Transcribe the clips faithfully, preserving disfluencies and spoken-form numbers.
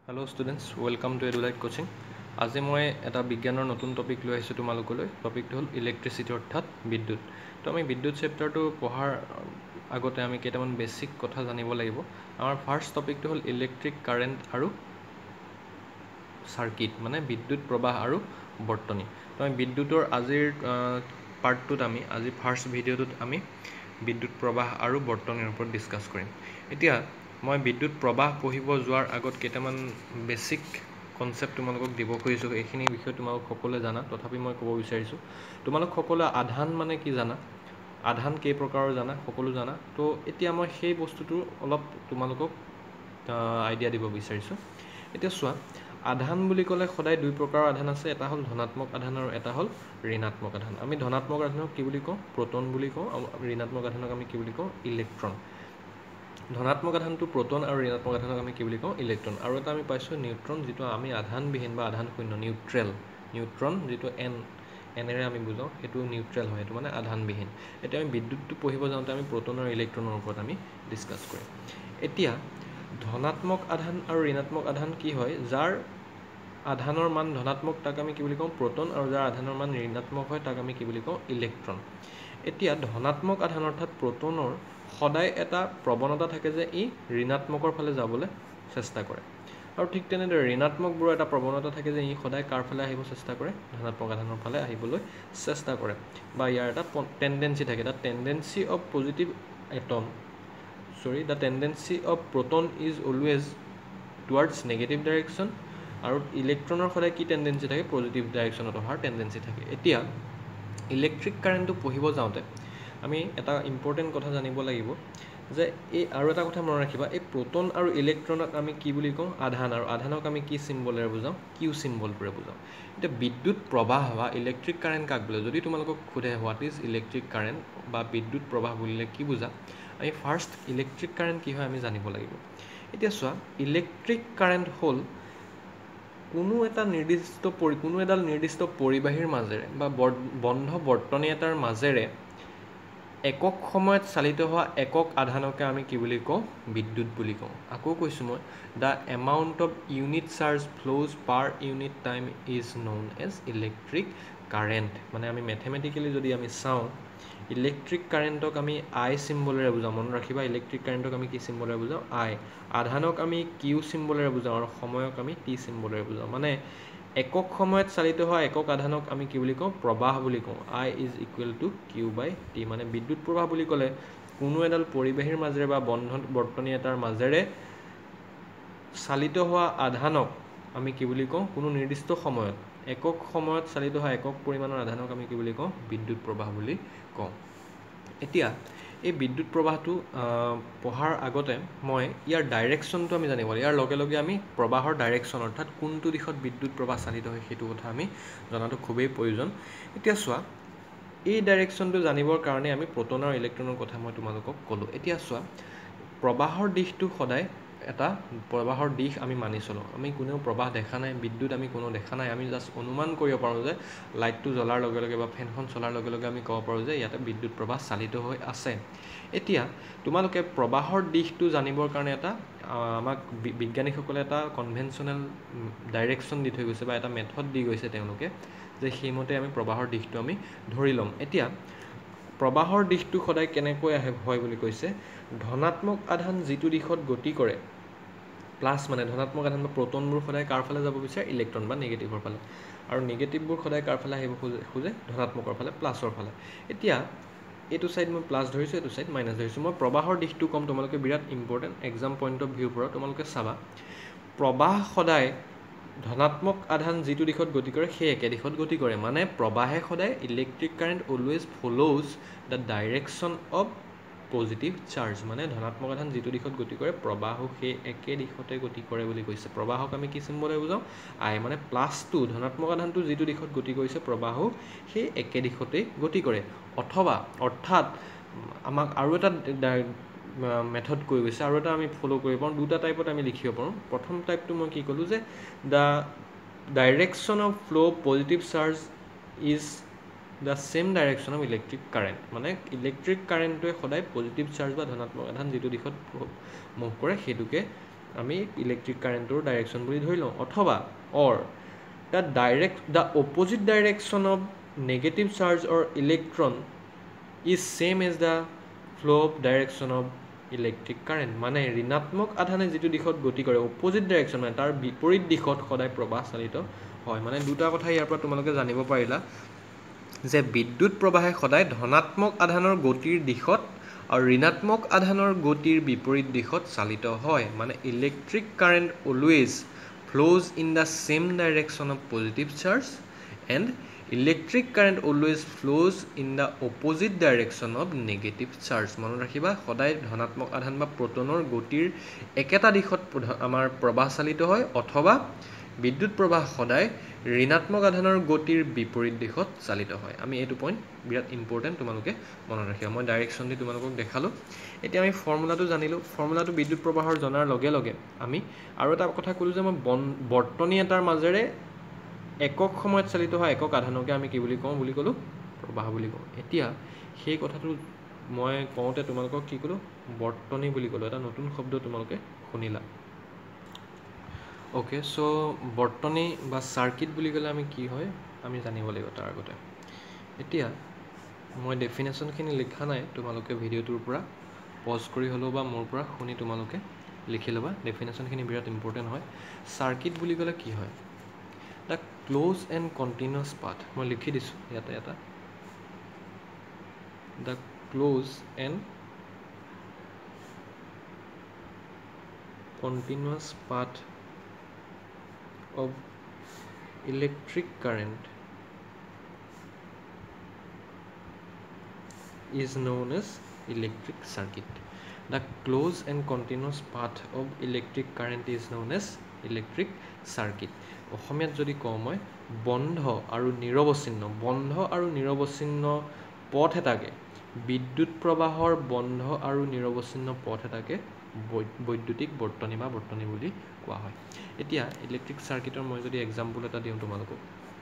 Hello students, welcome to Edulight coaching. আজি মই এটা বিজ্ঞানৰ নতুন টপিক লৈ আহিছোঁ তোমালোকলৈ। টপিকটো হ'ল ইলেক্ট্ৰিচিটি অৰ্থাৎ বিদ্যুৎ। তো আমি বিদ্যুৎ চেপ্টাৰটো পঢ়াৰ আগতে আমি কেইটামান বেসিক কথা জানিব লাগিব। আমাৰ ফাৰ্ষ্ট টপিকটো হ'ল ইলেক্ট্ৰিক কাৰেণ্ট আৰু সাৰ্কিট, মানে বিদ্যুৎ প্ৰবাহ আৰু বৰ্তনী। তো আমি বিদ্যুতৰ আজিৰ পাৰ্টটোত আমি আজি ফাৰ্ষ্ট ভিডিঅ'টোত আমি বিদ্যুৎ প্ৰবাহ আৰু বৰ্তনীৰ ওপৰত ডিছকাছ কৰিম। এতিয়া মই বিদ্যুৎ প্ৰবাহ পঢ়িব যোৱাৰ আগত কেইটামান বেসিক কনসেপ্ট তোমালোকক দিব খুজিছোঁ। এইখিনি বিষয়ে তোমালোক সকলোৱে জানা, তথাপি মই ক'ব বিচাৰিছোঁ তোমালোক সকলোৱে আধান মানে কি জানা, আধান কেই প্ৰকাৰৰ জানা, সকলো জানা। তো এতিয়া মই সেই বস্তুটো অলপ তোমালোকক আইডিয়া দিব বিচাৰিছোঁ। এতিয়া চোৱা, আধান বুলি ক'লে সদায় দুই প্ৰকাৰৰ আধান আছে, এটা হ'ল ধনাত্মক আধান আৰু এটা হ'ল ঋণাত্মক আধান। আমি ধনাত্মক আধানক কি বুলি কওঁ? প্ৰটন বুলি কওঁ। ঋণাত্মক আধানক আমি কি বুলি কওঁ? ইলেক্ট্ৰন। ধনাত্মক আধানটো প্ৰটন আৰু ঋণাত্মক আধানক আমি কি বুলি কওঁ? ইলেক্ট্ৰন। আৰু এটা আমি পাইছোঁ নিউট্ৰন, যিটো আমি আধানবিহীন বা আধান শূন্য, নিউট্ৰেল। নিউট্ৰন যিটো এন এনেৰে আমি বুজাওঁ, সেইটো নিউট্ৰেল হয়, সেইটো মানে আধানবিহীন। এতিয়া আমি বিদ্যুৎটো পঢ়িব যাওঁতে আমি প্ৰটন আৰু ইলেক্ট্ৰনৰ ওপৰত আমি ডিছকাছ কৰিম। এতিয়া ধনাত্মক আধান আৰু ঋণাত্মক আধান কি হয়? যাৰ আধানৰ মান ধনাত্মক তাক আমি কি বুলি কওঁ? প্ৰটন, আৰু যাৰ আধানৰ মান ঋণাত্মক হয় তাক আমি কি বুলি কওঁ? ইলেক্ট্ৰন। এতিয়া ধনাত্মক আধান অৰ্থাৎ প্ৰটনৰ সদায় এটা প্ৰৱণতা থাকে যে ই ঋণাত্মকৰ ফালে যাবলৈ চেষ্টা কৰে, আৰু ঠিক তেনেদৰে ঋণাত্মকবোৰৰ এটা প্ৰৱণতা থাকে যে ই সদায় কাৰ ফালে আহিব চেষ্টা কৰে? ধনাত্মক আধানৰ ফালে আহিবলৈ চেষ্টা কৰে, বা ইয়াৰ এটা টেণ্ডেঞ্চি থাকে। The tendency of positive atom sorry the tendency of proton is always towards negative direction, আৰু ইলেক্ট্ৰনৰ সদায় কি টেণ্ডেঞ্চি থাকে? পজিটিভ ডাইৰেকশ্যনত অহাৰ টেণ্ডেঞ্চি থাকে। এতিয়া ইলেক্ট্ৰিক কাৰেণ্টটো পঢ়িব যাওঁতে আমি এটা ইম্পৰ্টেণ্ট কথা জানিব লাগিব যে এই আৰু এটা কথা মনত ৰাখিবা, এই প্ৰটন আৰু ইলেক্ট্ৰনক আমি কি বুলি কওঁ? আধান। আৰু আধানক আমি কি চিম্বলেৰে বুজাওঁ? কিউ চিম্বলটোৰে বুজাওঁ। এতিয়া বিদ্যুৎ প্ৰবাহ বা ইলেক্ট্ৰিক কাৰেণ্ট কাক বোলে? যদি তোমালোকক সোধে হোৱাট ইজ ইলেক্ট্ৰিক কাৰেণ্ট বা বিদ্যুৎ প্ৰবাহ বুলিলে কি বুজা, আমি ফাৰ্ষ্ট ইলেক্ট্ৰিক কাৰেণ্ট কি হয় আমি জানিব লাগিব। এতিয়া চোৱা, ইলেক্ট্ৰিক কাৰেণ্ট হ'ল কোনো এটা নিৰ্দিষ্ট পৰি কোনো এডাল নিৰ্দিষ্ট পৰিবাহীৰ মাজেৰে বা বন্ধ বৰ্তনী এটাৰ মাজেৰে একক সময়ত চালিত হোৱা একক আধানকে আমি কি বুলি কওঁ? বিদ্যুৎ বুলি কওঁ। আকৌ কৈছোঁ মই, the amount of unit charge flows per unit time is known as electric current. মানে আমি মেথমেটিকেলি যদি আমি চাওঁ, ইলেক্ট্ৰিক কাৰেণ্টক আমি আই চিম্বলেৰে বুজাওঁ। মনত ৰাখিবা, ইলেক্ট্ৰিক কাৰেণ্টক আমি কি চিম্বলেৰে বুজাওঁ? আই। আধানক আমি কিউ চিম্বলেৰে বুজাওঁ, আৰু সময়ক আমি টি চিম্বলেৰে বুজাওঁ। মানে একক সময়ত চালিত হোৱা একক আধানক আমি কি বুলি কওঁ? প্ৰবাহ বুলি কওঁ। I is equal to Q by T. মানে বিদ্যুৎ প্ৰবাহ বুলি ক'লে কোনো এডাল পৰিবাহীৰ মাজেৰে বা বন্ধ বৰ্তনী এটাৰ মাজেৰে চালিত হোৱা আধানক আমি কি বুলি কওঁ? কোনো নিৰ্দিষ্ট সময়ত একক সময়ত চালিত হোৱা একক পৰিমাণৰ আধানক আমি কি বুলি কওঁ? বিদ্যুৎ প্ৰবাহ বুলি কওঁ। এতিয়া এই বিদ্যুৎ প্ৰবাহটো পঢ়াৰ আগতে মই ইয়াৰ ডাইৰেকশ্যনটো আমি জানিব লাগিব। ইয়াৰ লগে লগে আমি প্ৰবাহৰ ডাইৰেকশ্যন অৰ্থাৎ কোনটো দিশত বিদ্যুৎ প্ৰবাহ চালিত হয় সেইটো কথা আমি জনাটো খুবেই প্ৰয়োজন। এতিয়া চোৱা, এই ডাইৰেকশ্যনটো জানিবৰ কাৰণে আমি প্ৰটন আৰু ইলেক্ট্ৰনৰ কথা মই তোমালোকক ক'লোঁ। এতিয়া চোৱা, প্ৰবাহৰ দিশটো সদায় এটা প্ৰবাহৰ দিশ আমি মানি চলোঁ। আমি কোনেও প্ৰবাহ দেখা নাই, বিদ্যুৎ আমি কোনো দেখা নাই, আমি জাষ্ট অনুমান কৰিব পাৰোঁ যে লাইটটো জ্বলাৰ লগে লগে বা ফেনখন চলাৰ লগে লগে আমি ক'ব পাৰোঁ যে ইয়াতে বিদ্যুৎ প্ৰবাহ চালিত হৈ আছে। এতিয়া তোমালোকে প্ৰবাহৰ দিশটো জানিবৰ কাৰণে এটা আমাক বিজ্ঞানীসকলে এটা কনভেনশ্যনেল ডাইৰেকশ্যন দি থৈ গৈছে, বা এটা মেথড দি গৈছে তেওঁলোকে, যে সেইমতে আমি প্ৰবাহৰ দিশটো আমি ধৰি ল'ম। এতিয়া প্ৰবাহৰ দিশটো সদায় কেনেকৈ আহে হয় বুলি কৈছে, ধনাত্মক আধান যিটো দিশত গতি কৰে, প্লাছ মানে ধনাত্মক আধান বা প্ৰটনবোৰ সদায় কাৰ ফালে যাব বিচাৰে? ইলেক্ট্ৰন বা নিগেটিভৰ ফালে, আৰু নিগেটিভবোৰ সদায় কাৰ ফালে আহিব খোজে খোজে ধনাত্মকৰ ফালে, প্লাছৰ ফালে। এতিয়া এইটো ছাইড মই প্লাছ ধৰিছোঁ, এইটো ছাইড মাইনাছ ধৰিছোঁ। মই প্ৰবাহৰ দিশটো ক'ম, তোমালোকে বিৰাট ইম্পৰ্টেণ্ট এক্সাম পইণ্ট অফ ভিউৰ পৰা তোমালোকে চাবা, প্ৰবাহ সদায় ধনাত্মক আধান যিটো দিশত গতি কৰে সেই একে দিশত গতি কৰে। মানে প্ৰবাহে সদায় electric current always flows the direction of positive charge. মানে ধনাত্মক আধান যিটো দিশত গতি কৰে প্ৰবাহো সেই একে দিশতে গতি কৰে বুলি কৈছে। প্ৰবাহক আমি কি চিম্বলেৰে বুজাওঁ? আই। মানে প্লাছটো ধনাত্মক আধানটো যিটো দিশত গতি কৰিছে প্ৰবাহো সেই একে দিশতেই গতি কৰে। অথবা অৰ্থাৎ আমাক আৰু এটা মেথড কৈ গৈছে, আৰু এটা আমি ফ'ল' কৰিব পাৰোঁ, দুটা টাইপত আমি লিখিব পাৰোঁ। প্ৰথম টাইপটো মই কি ক'লোঁ যে the direction of flow' positive charge is the same direction of electric current. মানে ইলেক্ট্ৰিক কাৰেণ্টটোৱে সদায় পজিটিভ চাৰ্জ বা ধনাত্মক আধান যিটো দিশত মুভ কৰে সেইটোকে আমি ইলেক্ট্ৰিক কাৰেণ্টৰ ডাইৰেকশ্যন বুলি ধৰি লওঁ অথবা or the direct the opposite direction of negative charge or electron is same as the flow' of direction of electric current মানে ঋণাত্মক আধানে যিটো দিশত গতি কৰে অপজিট ডাইৰেকশ্যন মানে তাৰ বিপৰীত দিশত সদায় প্ৰবাহ চালিত হয় মানে দুটা কথা ইয়াৰ পৰা তোমালোকে জানিব পাৰিলা যে বিদ্যুৎ প্ৰবাহে সদায় ধনাত্মক আধানৰ গতিৰ দিশত আৰু ঋণাত্মক আধানৰ গতিৰ বিপৰীত দিশত চালিত হয় মানে electric current always flows in the same direction of positive charge and electric current always flows in the opposite direction of negative charge মনত ৰাখিবা সদায় ধনাত্মক আধান বা প্ৰটনৰ গতিৰ একেটা দিশত আমাৰ প্ৰবাহ চালিত হয় অথবা বিদ্যুৎ প্ৰবাহ সদায় ঋণাত্মক আধানৰ গতিৰ বিপৰীত দিশত চালিত হয় আমি এইটো পইণ্ট বিৰাট ইম্পৰ্টেণ্ট তোমালোকে মনত ৰাখিবা মই ডাইৰেকশ্যন দি তোমালোকক দেখালোঁ এতিয়া আমি ফৰ্মুলাটো জানিলোঁ ফৰ্মুলাটো বিদ্যুৎ প্ৰবাহৰ জনাৰ লগে লগে আমি আৰু এটা কথা ক'লোঁ যে মই বন বৰ্তনী এটাৰ মাজেৰে একক সময়ত চালিত হয় একক আধানকে আমি কি বুলি কওঁ বুলি ক'লোঁ প্ৰবাহ বুলি কওঁ এতিয়া সেই কথাটো মই কওঁতে তোমালোকক কি ক'লোঁ বৰ্তনী বুলি ক'লোঁ এটা নতুন শব্দ তোমালোকে শুনিলা অ'কে চ' বৰ্তনী বা চাৰ্কিট বুলি ক'লে আমি কি হয় আমি জানিব লাগিব তাৰ আগতে এতিয়া মই ডেফিনেশ্যনখিনি লিখা নাই তোমালোকে ভিডিঅ'টোৰ পৰা পজ কৰি হ'লেও বা মোৰ পৰা শুনি তোমালোকে লিখি ল'বা ডেফিনেশ্যনখিনি বিৰাট ইম্পৰ্টেণ্ট হয় চাৰ্কিট বুলি ক'লে কি হয় the close and continuous path মই লিখি দিছোঁ ইয়াতে এটা the close and continuous path of electric current is known as electric circuit. The close and continuous path of electric current is known as electric circuit. অসমীয়াত যদি কওঁ মই বন্ধ আৰু নিৰৱচ্ছিন্ন বন্ধ আৰু নিৰৱচ্ছিন্ন পথ এটাকে বিদ্যুৎ প্ৰবাহৰ বন্ধ আৰু নিৰৱচ্ছিন্ন পথ এটাকে বৈদ্যুতিক বৰ্তনী বা বৰ্তনী বুলি কোৱা হয় এতিয়া ইলেক্ট্ৰিক চাৰ্কিটৰ মই যদি এক্সাম্পল এটা দিওঁ তোমালোকক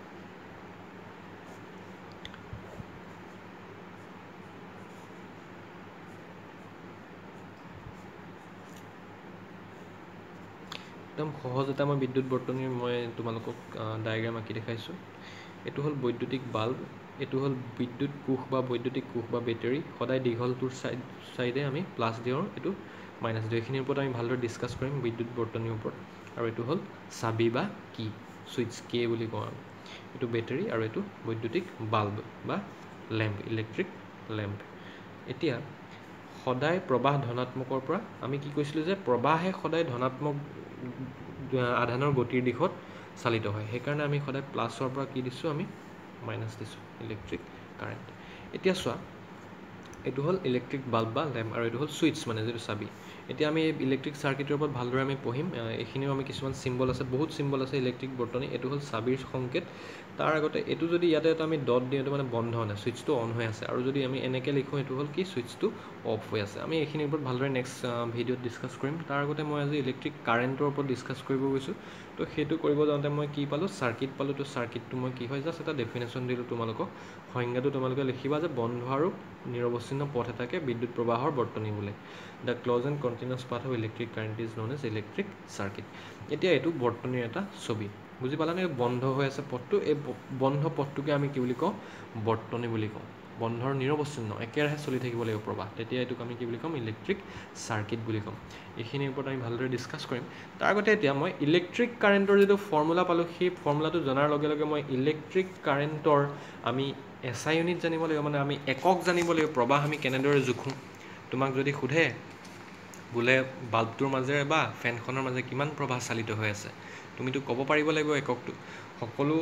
একদম সহজ এটা মই বিদ্যুৎ বৰ্তনীৰ মই তোমালোকক ডায়েগ্ৰাম আঁকি দেখাইছোঁ এইটো হ'ল বৈদ্যুতিক বাল্ব এইটো হ'ল বিদ্যুৎ কোষ বা বৈদ্যুতিক কোষ বা বেটাৰী সদায় দীঘলটোৰ চাইড চাইডে আমি প্লাছ দিওঁ এইটো মাইনাছ দিওঁ এইখিনিৰ ওপৰত আমি ভালদৰে ডিছকাছ কৰিম বিদ্যুৎ বৰ্তনীৰ ওপৰত আৰু এইটো হ'ল চাবি বা কি ছুইচ কে বুলি কওঁ আমি এইটো বেটাৰী আৰু এইটো বৈদ্যুতিক বাল্ব বা লেম্প ইলেক্ট্ৰিক লেম্প এতিয়া সদায় প্ৰবাহ ধনাত্মকৰ পৰা আমি কি কৈছিলোঁ যে প্ৰবাহে সদায় ধনাত্মক আধানৰ গতিৰ দিশত চালিত হয় সেইকাৰণে আমি সদায় প্লাছৰ পৰা কি দিছোঁ আমি মাইনাছ দিছোঁ ইলেক্ট্ৰিক কাৰেণ্ট এতিয়া চোৱা এইটো হ'ল ইলেক্ট্ৰিক বাল্ব বা লেম্প আৰু এইটো হ'ল ছুইচ মানে যিটো চাবি এতিয়া আমি ইলেক্ট্ৰিক চাৰ্কিটৰ ওপৰত ভালদৰে আমি পঢ়িম এইখিনিও আমি কিছুমান চিম্বল আছে বহুত চিম্বল আছে ইলেক্ট্ৰিক বৰ্তনী এইটো হ'ল চাবিৰ সংকেত তাৰ আগতে এইটো যদি ইয়াতে এটা আমি ডট দিওঁ এইটো মানে বন্ধ নাই ছুইচটো অন হৈ আছে আৰু যদি আমি এনেকৈ লিখোঁ এইটো হ'ল কি ছুইচটো অফ হৈ আছে আমি এইখিনিৰ ওপৰত ভালদৰে নেক্সট ভিডিঅ'ত ডিছকাছ কৰিম তাৰ আগতে মই আজি ইলেক্ট্ৰিক কাৰেণ্টৰ ওপৰত ডিছকাছ কৰিব গৈছোঁ তো সেইটো কৰিব যাওঁতে মই কি পালোঁ চাৰ্কিট পালোঁ তো চাৰ্কিটটো মই কি হয় জাষ্ট এটা ডেফিনেশ্যন দিলোঁ তোমালোকক সংজ্ঞাটো তোমালোকে লিখিবা যে বন্ধ আৰু নিৰৱচ্ছিন্ন পথ এটাকে বিদ্যুৎ প্ৰবাহৰ বৰ্তনী বোলে the close and continuous path of electric current is known as electric circuit এতিয়া এইটো বৰ্তনীৰ এটা ছবি বুজি পালানে বন্ধ হৈ আছে পথটো এই বন্ধ পথটোকে আমি কি বুলি কওঁ বৰ্তনী বুলি কওঁ বন্ধৰ নিৰৱচ্ছিন্ন একেৰাহে চলি থাকিব লাগিব প্ৰবাহ তেতিয়া এইটোক আমি কি বুলি ক'ম ইলেক্ট্ৰিক চাৰ্কিট বুলি ক'ম এইখিনিৰ ওপৰত আমি ভালদৰে ডিছকাছ কৰিম তাৰ আগতে এতিয়া মই ইলেক্ট্ৰিক কাৰেণ্টৰ যিটো ফৰ্মুলা পালোঁ সেই ফৰ্মুলাটো জনাৰ লগে লগে মই ইলেক্ট্ৰিক কাৰেণ্টৰ আমি এছ আই ইউনিট জানিব লাগিব মানে আমি একক জানিব লাগিব প্ৰবাহ আমি কেনেদৰে জোখোঁ তোমাক যদি সোধে বোলে বাল্বটোৰ মাজেৰে বা ফেনখনৰ মাজে কিমান প্ৰবাহ চালিত হৈ আছে তুমিতো ক'ব পাৰিব লাগিব এককটো সকলো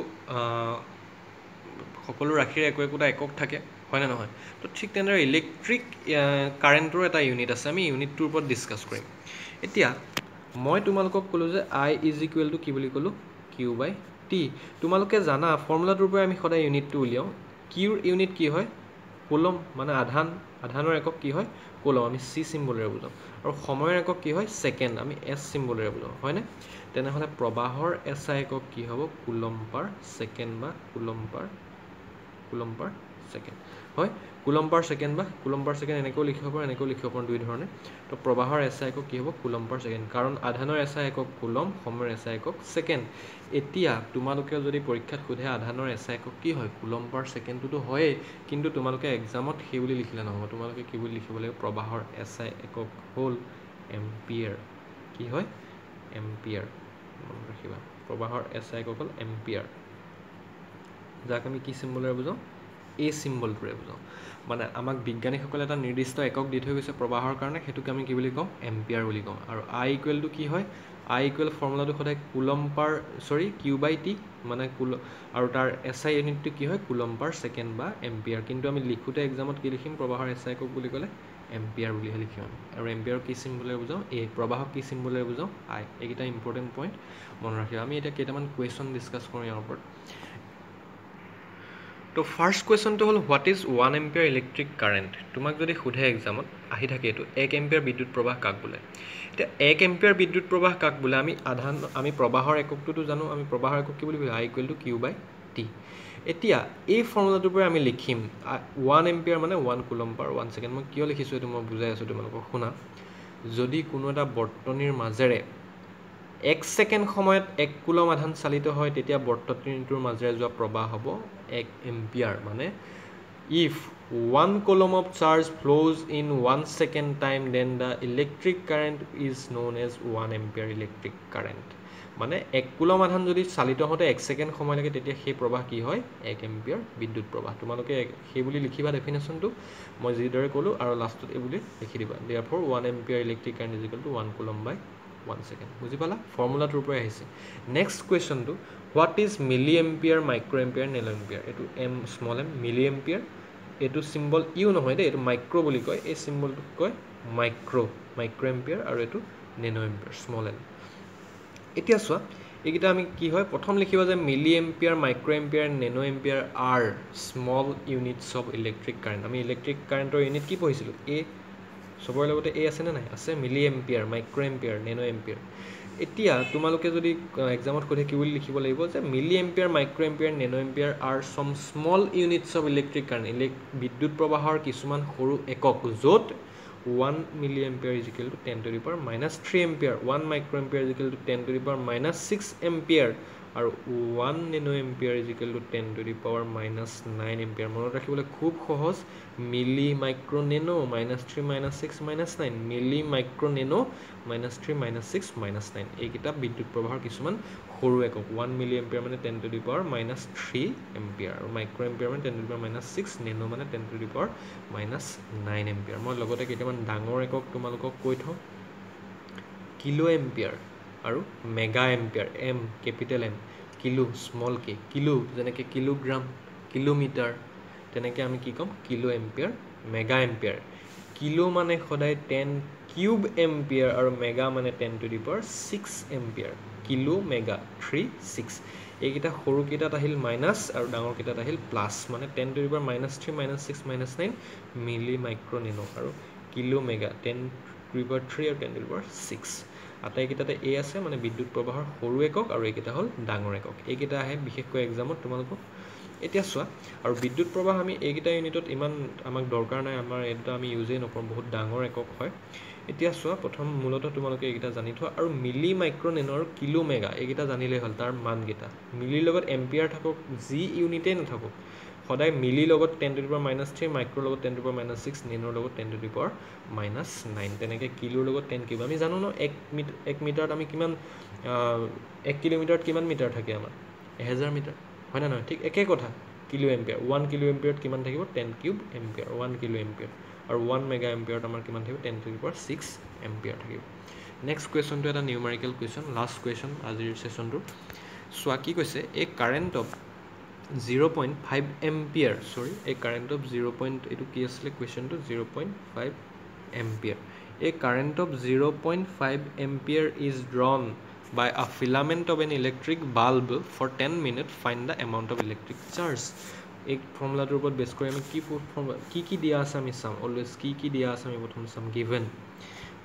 সকলো ৰাশিৰ একো একোটা একক থাকে হয় নে নহয় তো ঠিক তেনেদৰে ইলেক্ট্ৰিক কাৰেণ্টৰ এটা ইউনিট আছে আমি ইউনিটটোৰ ওপৰত ডিছকাছ কৰিম এতিয়া মই তোমালোকক ক'লোঁ যে আই ইজ ইকুৱেল টু কি বুলি ক'লোঁ কিউ বাই টি তোমালোকে জানা ফৰ্মুলাটোৰ পৰা আমি সদায় ইউনিটটো উলিয়াওঁ কিউৰ ইউনিট কি হয় কুলম মানে আধান আধানৰ একক কি হয় কুলম আমি চি চিম্বলেৰে বুজাওঁ আৰু সময়ৰ একক কি হয় ছেকেণ্ড আমি এছ চিম্বলেৰে বুজাওঁ হয়নে তেনেহ'লে প্ৰবাহৰ এছ আই একক কি হ'ব কুলম পাৰ ছেকেণ্ড বা coulomb per coulomb per second হয় কুলম পাৰ সেকেন্ড বা কুলম পাৰ সেকেন্ড এনেকৈ লিখিব পাৰো এনেকৈ লিখিব পাৰো দুই ধৰণে তো প্ৰবাহৰ এছআই একক কি হ'ব কুলম পাৰ সেকেন্ড কাৰণ আধানৰ এছআই একক কুলম সময়ৰ এছআই একক সেকেন্ড এতিয়া তোমালোকে যদি পৰীক্ষাত সোধে আধানৰ এছআই একক কি হয় কুলম পাৰ সেকেন্ডটো হয় কিন্তু তোমালোকে এক্সামত সেই বুলি লিখিলে নহব তোমালোকে কি বুলি লিখিব লাগিব প্ৰবাহৰ এছআই একক হ'ল এম্পিয়াৰ কি হয় এম্পিয়াৰ মনত ৰাখিবা প্ৰবাহৰ এছআই একক হ'ল এম্পিয়াৰ যাক আমি কি সিম্বলেৰে বুজাও এ সিম্বলটোৰে বুজাও মানে আমাক বিজ্ঞানীসকলে এটা নিৰ্দিষ্ট একক দি থৈ গৈছে প্ৰবাহৰ কাৰণে হেতুক আমি কি বুলি কম এম্পিয়াৰ বুলি কম আৰু আই ইকুৱেল টু কি হয় আই ইকুৱেল ফৰ্মুলাটো সদায় কুলম পাৰ সৰি কিউ বাই টি মানে কুল আৰু তাৰ এছআই ইউনিটটো কি হয় কুলম পাৰ সেকেন্ড বা এম্পিয়াৰ কিন্তু আমি লিখোতে এক্সামত কি লিখিম প্ৰবাহৰ এছআই একক বুলি ক'লে এম্পিয়াৰ বুলিহে লিখিম আৰু এম্পিয়াৰ কি সিম্বলেৰে বুজাও এ প্ৰবাহক কি সিম্বলেৰে বুজাও আই এইকেইটা ইম্পৰ্টেণ্ট পইণ্ট মনত ৰাখিবা আমি এতিয়া কেইটামান কুৱেশ্যন ডিছকাছ কৰোঁ ইয়াৰ ওপৰত তো ফাৰ্ষ্ট কুৱেশ্যনটো হ'ল what is one ampere electric current তোমাক যদি সোধে এক্সামত আহি থাকে এইটো এক এম্পিয়াৰ বিদ্যুৎ প্ৰবাহ কাক বোলে এতিয়া এক এম্পিয়াৰ বিদ্যুৎ প্ৰবাহ কাক বোলে আমি আধান আমি প্ৰবাহৰ এককটোতো জানো আমি প্ৰবাহৰ একক কি বুলি কওঁ I equal to Q by T এতিয়া এই ফৰ্মুলাটোৰ পৰা আমি লিখিম ওৱান এম্পিয়াৰ মানে one coulomb per one second মই কিয় লিখিছোঁ এইটো মই বুজাই আছোঁ তোমালোকক শুনা যদি কোনো এটা বৰ্তনীৰ মাজেৰে এক ছেকেণ্ড সময়ত এক কুলম আধান চালিত হয় তেতিয়া বৰ্তনীটোৰ মাজেৰে যোৱা প্ৰবাহ হ'ব এক এম্পিয়াৰ মানে if one coulomb of charge flows in one second time then the electric current is known as one ampere electric current মানে এক কুলম আধান যদি চালিত হওঁতে এক ছেকেণ্ড সময় লাগে তেতিয়া সেই প্ৰবাহ কি হয় এক এম্পিয়াৰ বিদ্যুৎ প্ৰবাহ তোমালোকে সেই বুলি লিখিবা ডেফিনেশ্যনটো মই যিদৰে ক'লোঁ আৰু লাষ্টত এই বুলি লিখি দিবা therefore one ampere electric current is equal to one coulomb by one second বুজি পালা ফৰ্মুলাটোৰ পৰা আহিছে নেক্সট কুৱেশ্যনটো what is milli ampere micro ampere nano ampere এইটো M small M milli ampere এইটো সিম্বল ইউ নহয় দেই এইটো মাইক্ৰ বুলি কয় এই সিম্বলটোক কয় মাইক্ৰ মাইক্ৰ এম্পিয়াৰ আৰু এইটো নেনো এম্পিয়াৰ স্মল এম এতিয়া চোৱা এইকেইটা আমি কি হয় প্ৰথম লিখিবা যে milli ampere micro ampere nano ampere are small units of electric current আমি ইলেক্ট্ৰিক কাৰেণ্টৰ ইউনিট কি পঢ়িছিলোঁ এ সবৰে লগতে এ আছে নে নাই আছে milli ampere micro ampere nano ampere এতিয়া তোমালোকে যদি এক্সামত সোধে কি বুলি লিখিব লাগিব যে milli ampere micro ampere nano ampere are some small units of electric current ইলেক বিদ্যুৎ প্ৰবাহৰ কিছুমান সৰু একক য'ত one milliampere is equal to ten to the power minus three ampere one microampere is equal to ten to the power minus six ampere আৰু one nanoampere is equal to ten to the power minus nine ampere মনত ৰাখিবলৈ খুব সহজ milli micro nano minus three minus six minus nine milli micro nano minus three minus six minus nine এইকেইটা বিদ্যুৎ প্ৰবাহৰ কিছুমান সৰু একক one milliampere মানে ten to the power minus three ampere আৰু microampere মানে ten to the power minus six nano মানে ten to the power minus nine ampere মই লগতে কেইটামান ডাঙৰ একক তোমালোকক কৈ থওঁ কিলো এম্পিয়াৰ আৰু mega ampere M capital M kilo small K kilo যেনেকৈ কিলোগ্ৰাম কিলোমিটাৰ তেনেকৈ আমি কি ক'ম kilo ampere mega ampere kilo মানে সদায় টেন কিউব এম্পিয়াৰ আৰু মেগা মানে ten to the power six ampere kilo mega three six এইকেইটা সৰুকেইটাত আহিল মাইনাছ আৰু ডাঙৰকেইটাত আহিল প্লাছ মানে ten to the power minus three minus six minus nine milli micro nano আৰু kilo mega ten to the power three আৰু ten to the power six আটাইকেইটাতে এ আছে মানে বিদ্যুৎ প্ৰবাহৰ সৰু একক আৰু এইকেইটা হ'ল ডাঙৰ একক এইকেইটা আহে বিশেষকৈ এক্সামত তোমালোকক এতিয়া চোৱা আৰু বিদ্যুৎ প্ৰবাহ আমি এইকেইটা ইউনিটত ইমান আমাক দৰকাৰ নাই আমাৰ এইটা আমি ইউজেই নকৰোঁ বহুত ডাঙৰ একক হয় এতিয়া চোৱা প্ৰথম মূলতঃ তোমালোকে এইকেইটা জানি থোৱা আৰু মিলি মাইক্ৰ নেনো আৰু কিলো মেগা এইকেইটা জানিলেই হ'ল তাৰ মানকেইটা মিলিৰ লগত এম্পিয়াৰ থাকক যি ইউনিটেই নাথাকক সদায় মিলি লগত ten to the power minus three micro লগত ten to the power minus six নেনৰ লগত ten to the power minus nine তেনেকৈ কিলোৰ লগত টেন কিউব আমি জানো ন এক মিটাৰ এক মিটাৰত আমি কিমান এক কিলোমিটাৰত কিমান মিটাৰ থাকে আমাৰ এহেজাৰ মিটাৰ হয় না নহয় ঠিক একে কথা কিলো এম্পিয়াৰ ওৱান কিলো এম্পিয়াৰত কিমান থাকিব ten cube ampere one kilo ampere আৰু ওৱান মেগা এম্পিয়াৰত আমাৰ কিমান থাকিব ten to the power six ampere থাকিব নেক্সট কুৱেশ্যনটো এটা নিউমাৰিকেল কুৱেশ্যন লাষ্ট কুৱেশ্যন আজিৰ ছেশ্যনটো চোৱা কি কৈছে এই current of zero' point five ampere sorry এই কাৰেণ্ট অফ জিৰ' পইণ্ট এইটো কি আছিলে কুৱেশ্যনটো জিৰ' পইণ্ট ফাইভ এম্পিয়াৰ এই current of zero' point five ampere is drawn by a filament of an electric bulb for ten minutes find the amount of electric charge एक ফৰ্মুলাটোৰ ওপৰত বেছ কৰি আমি কি ফৰ্মুলা কি কি দিয়া আছে আমি চাম অলৱেজ কি কি দিয়া আছে আমি প্ৰথম চাম গিভেন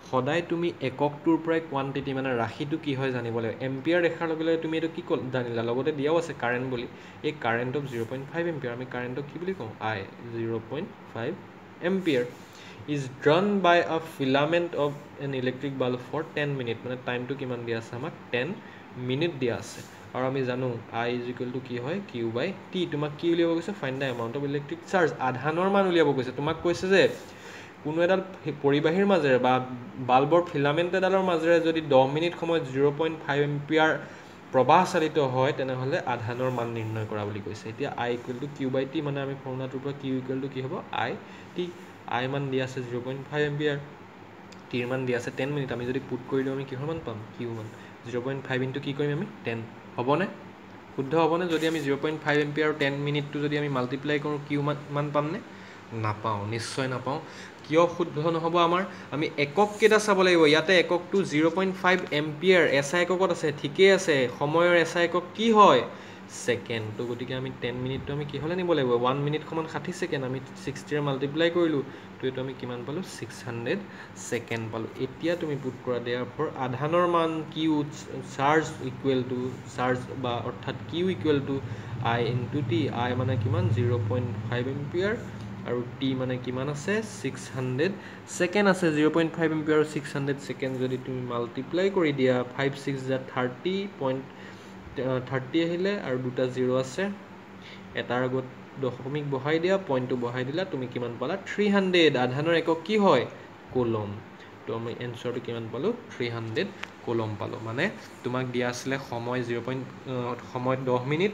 সদায় তুমি এককটোৰ পৰাই কোৱান্টিটি মানে ৰাশিটো কি হয় জানিব লাগিব এম্পিয়াৰ দেখাৰ লগে লগে তুমি এইটো কি ক'ল জানিলা লগতে দিয়াও আছে কাৰেণ্ট বুলি এই current of zero' point five ampere আমি কাৰেণ্টক কি বুলি কওঁ I zero' point five ampere is drawn by a filament of an electric bulb for ten minute মানে টাইমটো কিমান দিয়া আছে আমাক টেন মিনিট দিয়া আছে আৰু আমি জানো আই ইজ ইকুৱেল টু কি হয় কিউ বাই টি তোমাক কি উলিয়াব কৈছে find the amount of electric charge আধানৰ মান উলিয়াব কৈছে তোমাক কৈছে যে কোনো এডাল পৰিবাহীৰ মাজেৰে বা বাল্বৰ ফিলামেণ্ট এডালৰ মাজেৰে যদি দহ মিনিট সময়ত জিৰ' পইণ্ট ফাইভ এম্পিয়াৰ প্ৰবাহ চালিত হয় তেনেহ'লে আধানৰ মান নিৰ্ণয় কৰা বুলি কৈছে এতিয়া I equal to Q by T মানে আমি ফৰ্মুলাটোৰ পৰা কিউ ইকুৱেল টু কি হ'ব আই টি আই মান দিয়া আছে জিৰ' পইণ্ট ফাইভ এম্পিয়াৰ টিৰ মান দিয়া আছে টেন মিনিট আমি যদি পুট কৰি দিওঁ আমি কিহৰ মান পাম কিউ মান জিৰ' পইণ্ট ফাইভ ইনটু কি কৰিম আমি টেন হ'বনে শুদ্ধ হ'বনে যদি আমি zero' point five ampere ten মিনিটটো যদি আমি মাল্টিপ্লাই কৰোঁ কিউ মান মান পামনে নাপাওঁ নিশ্চয় নাপাওঁ কিয় শুদ্ধ নহ'ব আমাৰ আমি একক কেইটা চাব লাগিব ইয়াতে এককটো zero' point five ampere SI এককত আছে ঠিকেই আছে সময়ৰ এছআই একক কি হয় ছেকেণ্ড তো গতিকে আমি টেন মিনিটটো আমি কিহলৈ নিব লাগিব ওৱান মিনিট সমান ষাঠি ছেকেণ্ড আমি ছিক্সটিৰে মাল্টিপ্লাই কৰিলোঁ তো এইটো আমি কিমান পালোঁ ছিক্স হাণ্ড্ৰেড ছেকেণ্ড পালোঁ এতিয়া তুমি পুট কৰা দিয়াৰ ফৰ আধানৰ মান Q charge equal to charge বা অৰ্থাৎ Q equal to I into T I মানে কিমান জিৰ' পইণ্ট ফাইভ এম্পিয়াৰ আৰু টি মানে কিমান আছে ছিক্স হাণ্ড্ৰেড ছেকেণ্ড আছে জিৰ' পইণ্ট ফাইভ এম্পিয়াৰ আৰু ছিক্স হাণ্ড্ৰেড ছেকেণ্ড যদি তুমি মাল্টিপ্লাই কৰি দিয়া ফাইভ ছিক্স যা থাৰ্টি পইণ্ট থাৰ্টি আহিলে আৰু দুটা জিৰ' আছে এটাৰ আগত দশমিক বহাই দিয়া পইণ্টটো বহাই দিলা তুমি কিমান পালা থ্ৰী হাণ্ড্ৰেড আধানৰ একক কি হয় কোলম তো আমি এনচাৰটো কিমান পালোঁ থ্ৰী হাণ্ড্ৰেড কোলম পালোঁ মানে তোমাক দিয়া আছিলে সময় জিৰ' পইণ্ট সময় দহ মিনিট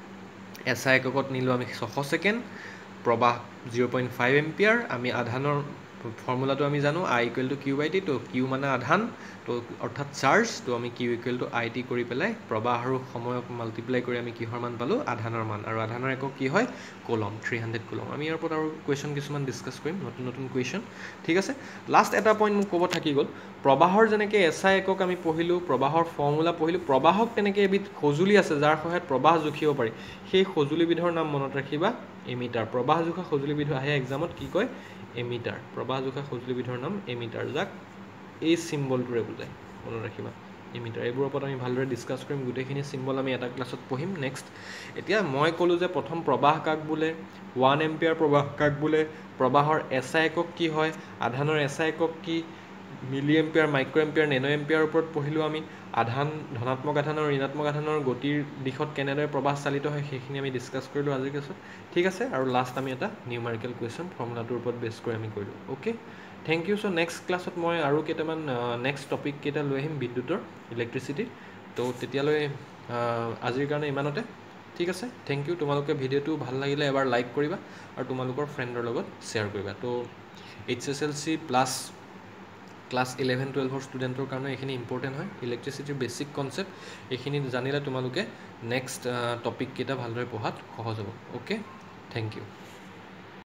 এছআই এককত নিলোঁ আমি ছশ ছেকেণ্ড প্ৰবাহ জিৰ' পইণ্ট ফাইভ এম্পিয়াৰ আমি আধানৰ ফৰ্মুলাটো আমি জানো I equal to Q by T তো কিউ মানে আধান তো অৰ্থাৎ চাৰ্জ তো আমি Q equal to I T কৰি পেলাই প্ৰবাহ আৰু সময়ক মাল্টিপ্লাই কৰি আমি কিহৰ মান পালোঁ আধানৰ মান আৰু আধানৰ একক কি হয় কোলম থ্ৰী হাণ্ড্ৰেড কোলম আমি ইয়াৰ ওপৰত আৰু কুৱেশ্যন কিছুমান ডিছকাছ কৰিম নতুন নতুন কুৱেশ্যন ঠিক আছে লাষ্ট এটা পইণ্ট মোক ক'ব থাকি গ'ল প্ৰবাহৰ যেনেকৈ এছআই একক আমি পঢ়িলোঁ প্ৰবাহৰ ফৰ্মুলা পঢ়িলোঁ প্ৰবাহক তেনেকৈ এবিধ সঁজুলি আছে যাৰ সহায়ত প্ৰবাহ জুখিব পাৰি সেই সঁজুলিবিধৰ নাম মনত ৰাখিবা এমিটাৰ প্ৰবাহ জোখা সঁজুলিবিধ আহে এক্সামত কি কয় এমিটাৰ প্ৰবাহ জোখা সঁজুলিবিধৰ নাম এমিটাৰ যাক এই চিম্বলটোৰে বুজায় মনত ৰাখিবা এমিটাৰ এইবোৰৰ ওপৰত আমি ভালদৰে ডিছকাছ কৰিম গোটেইখিনি চিম্বল আমি এটা ক্লাছত পঢ়িম নেক্সট এতিয়া মই ক'লোঁ যে প্ৰথম প্ৰবাহ কাক বোলে ওৱান এম্পিয়াৰ প্ৰবাহ কাক বোলে প্ৰবাহৰ এছআই একক কি হয় আধানৰ এছআই একক কি milli ampere micro' ampere nano ampere ওপৰত পঢ়িলোঁ আমি আধান ধনাত্মক আধানৰ ঋণাত্মক আধানৰ গতিৰ দিশত কেনেদৰে প্ৰবাহ চালিত হয় সেইখিনি আমি ডিছকাছ কৰিলোঁ আজিৰ ক্লাছত ঠিক আছে আৰু লাষ্ট আমি এটা নিউমাৰিকেল কুৱেশ্যন ফৰ্মুলাটোৰ ওপৰত বেছ কৰি আমি কৰিলোঁ okay thank you so' next ক্লাছত মই আৰু কেইটামান নেক্সট টপিক কেইটা লৈ আহিম বিদ্যুতৰ ইলেক্ট্ৰিচিটি তো তেতিয়ালৈ আজিৰ কাৰণে ইমানতে ঠিক আছে থেংক ইউ তোমালোকে ভিডিঅ'টো ভাল লাগিলে এবাৰ লাইক কৰিবা আৰু তোমালোকৰ ফ্ৰেণ্ডৰ লগত শ্বেয়াৰ কৰিবা তো H S L C plus class eleven টুৱেলভৰ ষ্টুডেণ্টৰ কাৰণে এইখিনি ইম্পৰ্টেণ্ট হয় ইলেক্ট্ৰিচিটিৰ বেছিক কনচেপ্ট এইখিনি জানিলে তোমালোকে নেক্সট টপিককেইটা ভালদৰে পঢ়াত সহজ হ'ব অ'কে থেংক ইউ